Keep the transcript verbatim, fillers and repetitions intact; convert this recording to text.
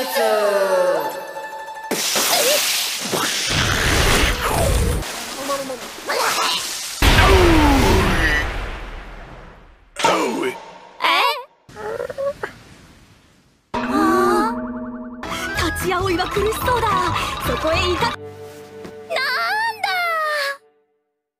立ち葵は苦しそうだ。そこへ行か